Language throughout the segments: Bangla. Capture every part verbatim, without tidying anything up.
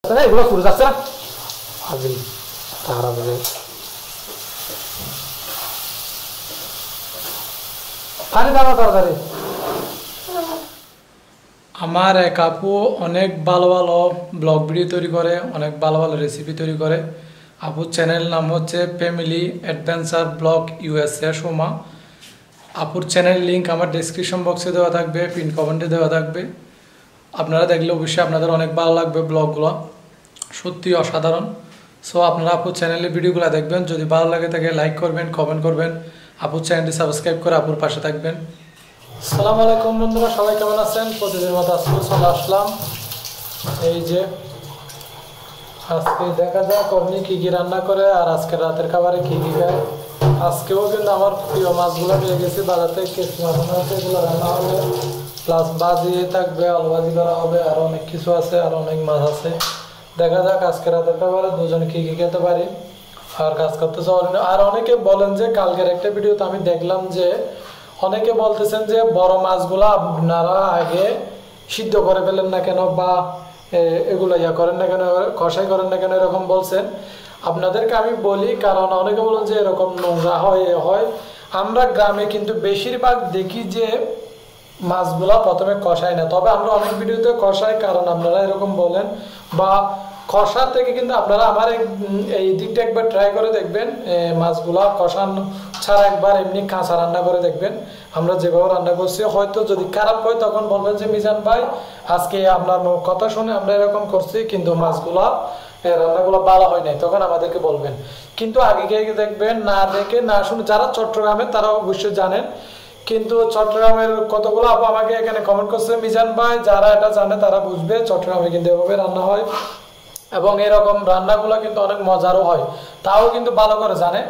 এগুলো পুরো যাচ্ছে না হাজির তারা বলে পানি দাও তরকারি। আমার এক আপু অনেক ভালো ভালো ব্লগ ভিডিও তৈরি করে, অনেক ভালো ভালো রেসিপি তৈরি করে। আপুর চ্যানেল নাম হচ্ছে family adventure vlog USA Soma. আপুর চ্যানেল লিঙ্ক আমার ডেসক্রিপশন বক্সে দেওয়া থাকবে, পিন কমেন্টে দেওয়া থাকবে। আপনারা দেখলে অবশ্যই আপনাদের অনেক ভালো লাগবে, ব্লগগুলো সত্যি অসাধারণ। সো আপনারা আপুর চ্যানেলের ভিডিওগুলো দেখবেন, যদি ভালো লাগে তাকে লাইক করবেন, কমেন্ট করবেন, আপুর চ্যানেলটি সাবস্ক্রাইব করে আপুর পাশে থাকবেন। আসসালামু আলাইকুম বন্ধুরা, সবাই কেমন আছেন? প্রতিদিনের মতো আজকে চলে আসলাম। এই যে আজকে দেখা যাক কর্মী কী কী রান্না করে আর আজকে রাতের খাবারে কী কী খায়। আজকেও কিন্তু আমার প্রিয় মাছগুলো পেয়ে গেছি বাজার থেকে, কেসি মাছ আছে, এগুলো রান্না হবে, প্লাস বাজি থাকবে, আলু ভাজি করা হবে, আর অনেক কিছু আছে, আর অনেক মাছ আছে। দেখা যাক আজকে রাতের খাবারে দুজনে কী কী খেতে পারি। আর কাজ করতে চাওয়ার আর অনেকে বলেন যে কালকের একটা ভিডিওতে আমি দেখলাম যে অনেকে বলতেছেন যে বড় মাছগুলো আপনারা আগে সিদ্ধ করে ফেলেন না কেন, বা এগুলো ইয়া করেন না কেন, কষাই করেন না কেন, এরকম বলছেন। আপনাদেরকে আমি বলি, কারণ অনেকে বলেন যে এরকম নোংরা হয় এ হয়। আমরা গ্রামে কিন্তু বেশিরভাগ দেখি যে মাছগুলা প্রথমে কষাই না, তবে আমরা অনেক ভিডিওতে কষাই, কারণ আপনারা এরকম বলেন। বা কষা থেকে কিন্তু আপনারা আমার এই দিকটা একবার ট্রাই করে দেখবেন, মাছগুলা কষানো ছাড়া একবার এমনি কাঁচা রান্না করে দেখবেন। আমরা যেভাবে রান্না করছি, হয়তো যদি খারাপ হয় তখন বলবেন যে মিজান ভাই আজকে আপনার কথা শুনে আমরা এরকম করছি, কিন্তু মাছগুলা রান্নাগুলো ভালো হয় নাই, তখন আমাদেরকে বলবেন। কিন্তু আগে গিয়ে দেখবেন, না দেখে না শুনে, যারা চট্টগ্রামে তারা অবশ্যই জানেন। কিন্তু চট্টগ্রামের কতগুলো আপু আমাকে এখানে কমেন্ট করছে, মিজান ভাই যারা এটা জানে তারা বুঝবে, চট্টগ্রামে কিন্তু এভাবে রান্না হয় এবং এরকম রান্নাগুলো কিন্তু অনেক মজারও হয়, তাও কিন্তু ভালো করে জানে।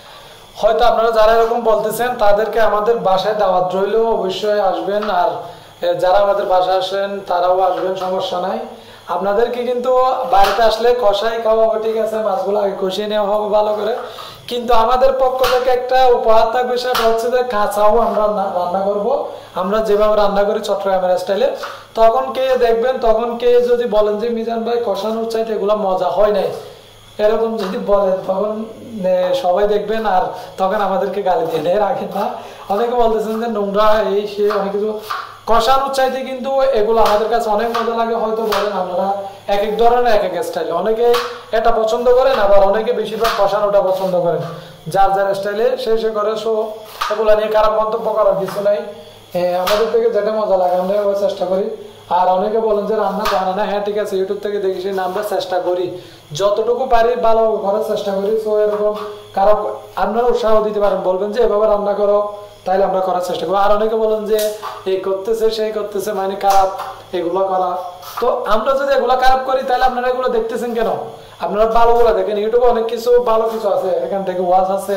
হয়তো আপনারা যারা এরকম বলতেছেন তাদেরকে আমাদের বাসায় দাওয়াত রইল, অবশ্যই আসবেন। আর যারা আমাদের বাসায় আসেন তারাও আসবেন, সমস্যা নাই। আপনাদেরকে কিন্তু বাড়িতে আসলে কষাই খাওয়া হবে, ঠিক আছে, মাছগুলো আগে কষিয়ে নেওয়া হবে ভালো করে। কিন্তু আমাদের পক্ষ থেকে একটা উপহার থাকবে, সেটা হচ্ছে যে কাঁচাও আমরা রান্না করব, আমরা যেভাবে রান্না করি চট্টগ্রামের স্টাইলে। তখন কে দেখবেন, তখন কে যদি বলেন যে মিজান ভাই কষানোর চাইতে এগুলো মজা হয় নাই, এরকম যদি বলেন, তখন সবাই দেখবেন আর তখন আমাদেরকে গালি দিয়ে নেয়, রাখেন না। অনেকে বলতেছেন যে নোংরা এই সে অনেক কিছু, কষানোর চাইতে কিন্তু এগুলো আমাদের কাছে অনেক মজা লাগে। হয়তো বলেন আপনারা এক এক ধরনের এক এক স্টাইলে, অনেকে এটা পছন্দ করেন, আবার অনেকে বেশিরভাগ কষানোটা পছন্দ করেন, যার যার স্টাইলে সে সে করে। সো এগুলো নিয়ে খারাপ মন্তব্য করার কিছু নাই, আমাদের থেকে যেটা মজা লাগে আমরা এবার চেষ্টা করি। আর অনেকে বলেন যে রান্না জানে না, হ্যাঁ ঠিক আছে, ইউটিউব থেকে দেখি সেই আমরা চেষ্টা করি, যতটুকু পারি ভালো করার চেষ্টা করি। সো এরকম কারো আপনারা উৎসাহ দিতে পারেন, বলবেন যে এভাবে রান্না করো, তাইলে আমরা করার চেষ্টা করি। আর অনেকে বলেন যে এই করতেছে সেই করতেছে, মানে খারাপ এগুলো করা। তো আমরা যদি এগুলো খারাপ করি তাহলে আপনারা এগুলো দেখতেছেন কেন? আপনারা ভালোগুলো দেখেন, ইউটিউবে অনেক কিছু ভালো কিছু আছে, এখান থেকে ওয়াজ আছে,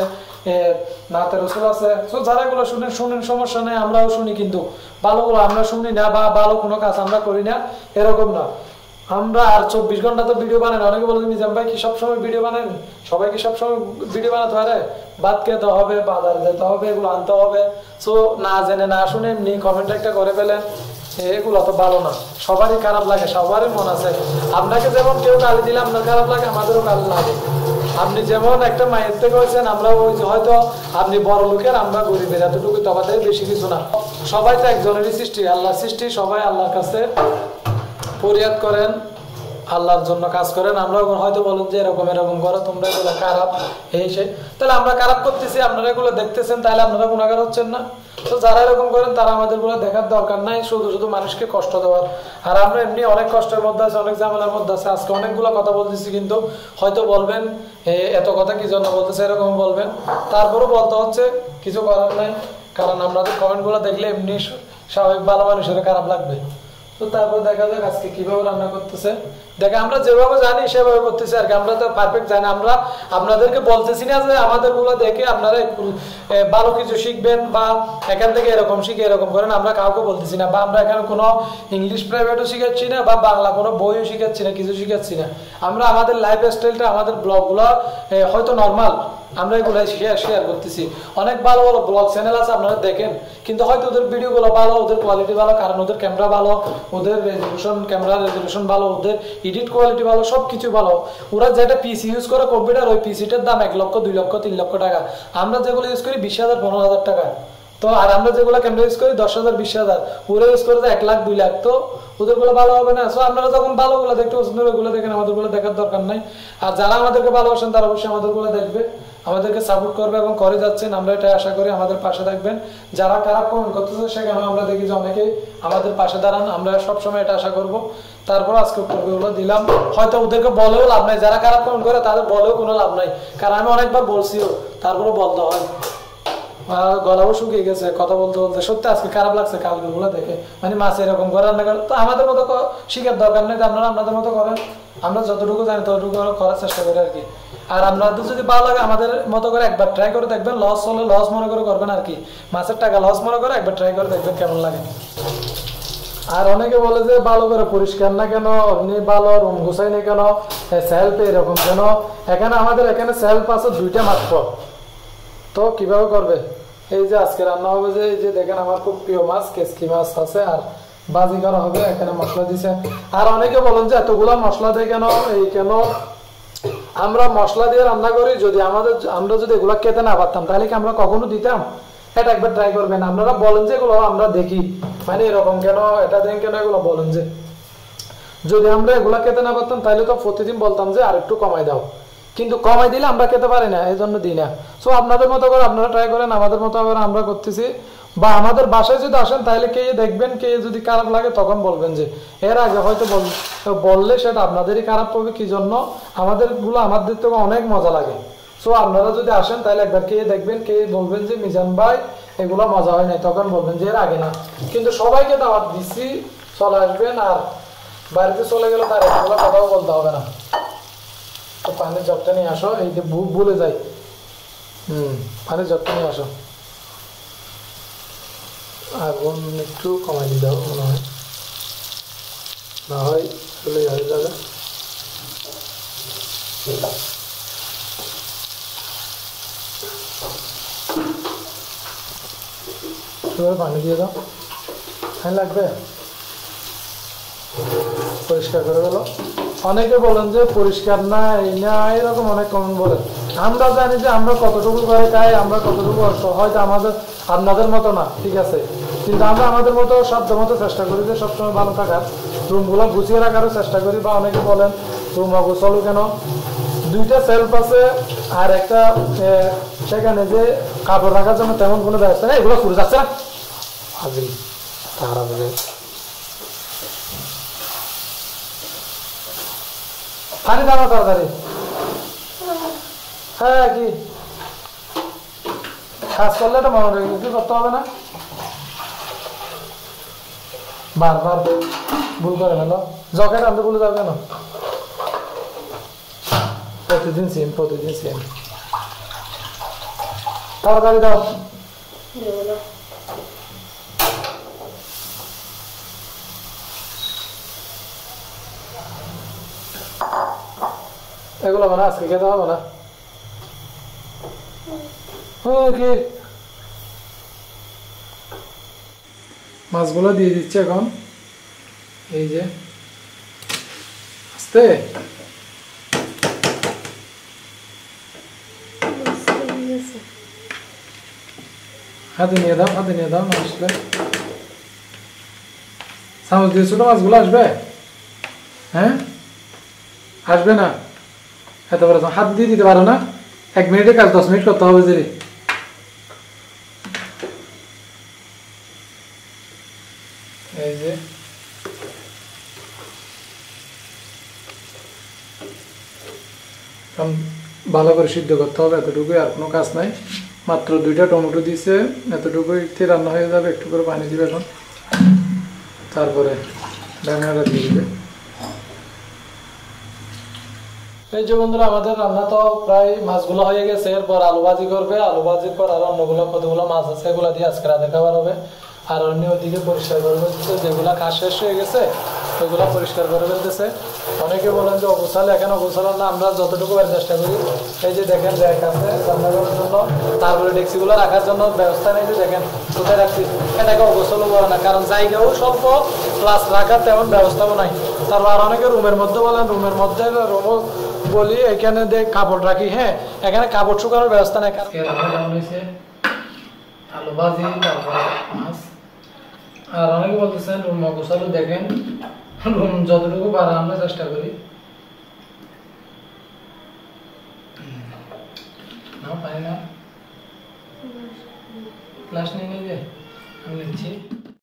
নাতের রসুল আছে। সো যারা এগুলো শুনেন শুনেন, সমস্যা নেই, আমরাও শুনি, কিন্তু ভালোগুলো আমরা শুনি না, বা ভালো কোনো কাজ আমরা করি না, এরকম না। আমরা আর চব্বিশ ঘন্টা তো ভিডিও বানাই। অনেকে বলেন মিজান ভাই কি সবসময় ভিডিও বানান? সবাই কি সবসময় ভিডিও বানাতে পারে? ভাত খেতে হবে, বাজারে যেতে হবে, এগুলো আনতে হবে। সো না জেনে না শুনে এমনি কমেন্ট একটা করে ফেলেন, এগুলো তো ভালো না। সবারই খারাপ লাগে, সবারই মন আছে। আপনাকে যেমন কেউ গালি দিলে আপনার খারাপ লাগে, আমাদেরও গালি লাগে। আপনি যেমন একটা মায়ের থেকে হয়েছেন, আমরা ওই হয়তো আপনি বড় লোকের, আমরা গরিবের, এতটুকু তফাতেই, বেশি কিছু না। সবাই তো একজনেরই সৃষ্টি, আল্লাহর সৃষ্টি। সবাই আল্লাহর কাছে ফরিয়াদ করেন, আল্লাহর জন্য কাজ করেন। আমরা হয়তো বলেন যে এরকম এরকম করো, তোমরা এগুলো খারাপ এই সে, তাহলে আমরা খারাপ করতেছি, আপনারা এগুলো দেখতেছেন, তাহলে আপনারা গুণাগার হচ্ছেন না। তো যারা এরকম করেন তারা আমাদের গুলো দেখার দরকার নাই, শুধু শুধু মানুষকে কষ্ট দেওয়ার। আর আমরা এমনি অনেক কষ্টের মধ্যে আছে, অনেক ঝামেলার মধ্যে আছে। আজকে অনেকগুলো কথা বলতেছি, কিন্তু হয়তো বলবেন এত কথা কি জন্য বলতেছে, এরকম বলবেন। তারপরেও বলতে হচ্ছে, কিছু করার নাই, কারণ আপনাদের কমেন্ট গুলো দেখলে এমনি স্বাভাবিক ভালো মানুষের খারাপ লাগবে। তো তারপর দেখা যাক আজকে কিভাবে রান্না করতেছে। দেখে আমরা যেভাবে জানি সেভাবে করতেছি আর কি, আমরা তো পারফেক্ট জানি। আমরা আপনাদেরকে বলতেছি না যে আমাদের গুলো দেখে আপনারা ভালো কিছু শিখবেন, বা এখান থেকে এরকম শিখে এরকম করেন, আমরা কাউকে বলতেছি না। বা আমরা এখানে কোনো ইংলিশ প্রাইভেটও শিখাচ্ছি না, বা বাংলা কোনো বইও শিখাচ্ছি না, কিছু শিখাচ্ছি না। আমরা আমাদের লাইফ স্টাইলটা, আমাদের ব্লগগুলো হয়তো নর্মাল, আমরা এগুলো শেয়ার শেয়ার করতেছি। অনেক ভালো ভালো ব্লগ চ্যানেল আছে আপনারা দেখেন, কিন্তু হয়তো ওদের ভিডিওগুলো ভালো, ওদের কোয়ালিটি ভালো, কারণ ওদের ক্যামেরা ভালো, ওদের রেজলিউশন ক্যামেরা রেজলিউশন ভালো, ওদের এডিট কোয়ালিটি ভালো, সব কিছু ভালো। ওরা যেটা পিসি ইউজ করে কম্পিউটার, ওই পিসিটার দাম এক লক্ষ দুই লক্ষ তিন লক্ষ টাকা। আমরা যেগুলো ইউজ করি বিশ হাজার পনেরো হাজার টাকা। তো আর আমরা যেগুলো ক্যামেরা ইউজ করি দশ হাজার বিশ হাজার, ওরা ইউজ করে এক লাখ দুই লাখ। তো ওদের গুলো ভালো হবে না। সো আপনারা যখন ভালো গুলো দেখতে পছন্দ হবে ওগুলো দেখেন, আমাদের গুলো দেখার দরকার নাই। আর যারা আমাদেরকে ভালোবাসেন তারা অবশ্যই আমাদের গুলো দেখবে, আমাদেরকে সাপোর্ট করবে এবং করে যাচ্ছেন। আমরা এটাই আশা করি আমাদের পাশে থাকবেন। যারা খারাপ কমেন্ট করতেছে সেখানে আমরা দেখি যে অনেকেই আমাদের পাশে দাঁড়ান, আমরা সবসময় এটা আশা করব। তারপর আজকে উত্তরগুলো দিলাম, হয়তো ওদেরকে বলেও লাভ নাই, যারা খারাপ কমেন্ট করে তাদের বলেও কোনো লাভ নাই, কারণ আমি অনেকবার বলছিও, তারপরে বলতে হয়। গলাও শুকিয়ে গেছে কথা বলতে বলতে, সত্যি আজকে খারাপ লাগছে কালগুলো দেখে। মানে মাছ এরকম করে রান্না করে, তো আমাদের মতো শিখার দরকার নেই, আপনারা আপনাদের মতো করেন। আমরা যতটুকু জানি ততটুকু করার চেষ্টা করি আর কি। আর আপনাদের যদি ভালো লাগে আমাদের মতো করে একবার ট্রাই করে দেখবেন, লস হলে লস মনে করে করবেন আর কি। মাছের টাকা লস মনে করে একবার ট্রাই করে দেখবেন কেমন লাগে। আর অনেকে বলে যে ভালো করে পরিষ্কার না কেন, আপনি ভালো রুম গুছাই না কেন, সেলফ এরকম কেন। এখানে আমাদের এখানে সেলফ আছে দুইটা মাত্র। তো কিভাবে করবে, এই যে আজকে রান্না হবে, যে এই যে দেখেন আমার খুব প্রিয় মাছ কেসকি মাছ আছে, আর বাজি করা হবে। এখানে মশলা দিছে। আর অনেকে বলেন যে এতগুলো মশলা দিয়ে কেন, এই কেন। আমরা মশলা দিয়ে রান্না করি, যদি আমাদের আমরা যদি এগুলো খেতে না পারতাম তাহলে কি আমরা কখনো দিতাম? এটা একবার ট্রাই করবেন। আপনারা বলেন যে এগুলো আমরা দেখি, মানে এরকম কেন, এটা দেন কেন, এগুলো বলেন যে যদি আমরা এগুলো খেতে না পারতাম তাহলে তো প্রতিদিন বলতাম যে আর একটু কমাই দাও, কিন্তু কমাই দিলে আমরা খেতে পারি না, এই জন্য দিই না। সো আপনাদের মতো করে আপনারা ট্রাই করেন, আমাদের মতো আবার আমরা করতেছি। বা আমাদের বাসায় যদি আসেন তাহলে কে দেখবেন, কে যদি খারাপ লাগে তখন বলবেন যে এর আগে হয়তো বললে সেটা আপনাদেরই খারাপ করবে। কি জন্য আমাদের গুলো আমাদের থেকে অনেক মজা লাগে। সো আপনারা যদি আসেন তাহলে একবার কে দেখবেন, কে বলবেন যে মিজান ভাই এগুলো মজা হয় নাই, তখন বলবেন যে এর আগে না। কিন্তু সবাইকে দাওয়াত দিচ্ছি, চলে আসবেন। আর বাড়িতে চলে গেলে তার এগুলো কথাও বলতে হবে না। তো পানির জগটা নিয়ে আসো, এই যে ভুলে যাই। হুম পানির জগটা নিয়ে আসো। আগুন একটু কমাই দিতে হবে মনে হয়, না হয় চলে যাবে যাবে। পানি দিয়ে দাও, হ্যাঁ লাগবে। পরিষ্কার করে গেল। অনেকে বলেন যে পরিষ্কার না, এই না, এরকম অনেক কমেন্ট বলেন। আমরা জানি যে আমরা কতটুকু করে খাই, আমরা কতটুকু হয়তো আমাদের আপনাদের মতো না, ঠিক আছে, কিন্তু আমরা আমাদের মতো সাধ্য মতো চেষ্টা করি যে সবসময় ভালো থাকার, রুমগুলো গুছিয়ে রাখারও চেষ্টা করি। বা অনেকে বলেন রুম অগোছালো কেন, দুইটা সেলফ আছে আর একটা সেখানে যে কাপড় রাখার জন্য তেমন কোনো ব্যবস্থা নেই। এগুলো ফুরে যাচ্ছে না হাজির তারা বলে পানি দাও তাড়াতাড়ি। হ্যাঁ কি কাজ করলে এটা মনে রেখে কি করতে হবে না, বারবার ভুল করে ফেলো। জকেট আনতে ভুলে যাও কেন, প্রতিদিন সেম প্রতিদিন সেম। তাড়াতাড়ি দাও। এগুলো মানে আজকে খেতে হবে না। কি মাছগুলো দিয়ে দিচ্ছে এখন, এই যে আস্তে হাতে নিয়ে দাও, হাতে নিয়ে দাও। আসলে চামচ দিয়ে ছোট মাছগুলো আসবে, হ্যাঁ আসবে না, এত বড় হাত দিয়ে দিতে পারো না। এক মিনিটে কাজ দশ মিনিট করতে হবে যে। এই যে ভালো করে সিদ্ধ করতে হবে, এতটুকুই, আর কোনো কাজ নাই। মাত্র দুইটা টমেটো দিছে, এতটুকুই রান্না হয়ে যাবে। একটু করে পানি দিবে এখন, তারপরে ঢাকনাটা দিয়ে দিবে। এই যে বন্ধুরা আমাদের রান্না তো প্রায় মাছগুলো হয়ে গেছে। এরপর আলু ভাজি করবে, আলু ভাজির পর আর অন্যগুলো কতগুলো মাছ আছে এগুলো দিয়ে আজকে রাতে খাবার হবে। আর অন্য ওদিকে পরিষ্কার করে ফেলতেছে, যেগুলো কাজ শেষ হয়ে গেছে ওইগুলো পরিষ্কার করে ফেলতেছে। অনেকে বলেন যে অগোছালো, এখানে অগোছালো না, আমরা যতটুকু পারি চেষ্টা করি। এই যে দেখেন র্যাক আছে রান্না করার জন্য, তারপরে ডেক্সিগুলো রাখার জন্য ব্যবস্থা নেই, যে দেখেন কোথায় রাখছি। এটাকে অগোছালো বলে না, কারণ জায়গাও স্বল্প, প্লাস রাখার তেমন ব্যবস্থাও নাই। তারপর আর অনেকে রুমের মধ্যে বলেন, রুমের মধ্যে রুমও বলি এখানে দেখ কাপড় রাখি, হ্যাঁ এখানে কাপড় শুকানোর ব্যবস্থা নেই। আলু ভাজি, তারপর মাছ। আর অনেকে বলতেছেন রুম অগোছালো, দেখেন রুম যতটুকু পারা আমরা চেষ্টা করি। না পাই না, ক্লাস নিয়ে নিয়ে যে আমি নিচ্ছি।